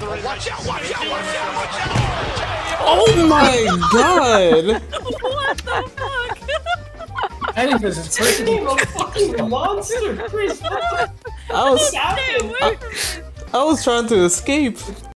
Watch out! Watch out! Watch out! Watch out! Oh my god! What the fuck? I think there's a fucking monster, Chris. I was trying to escape.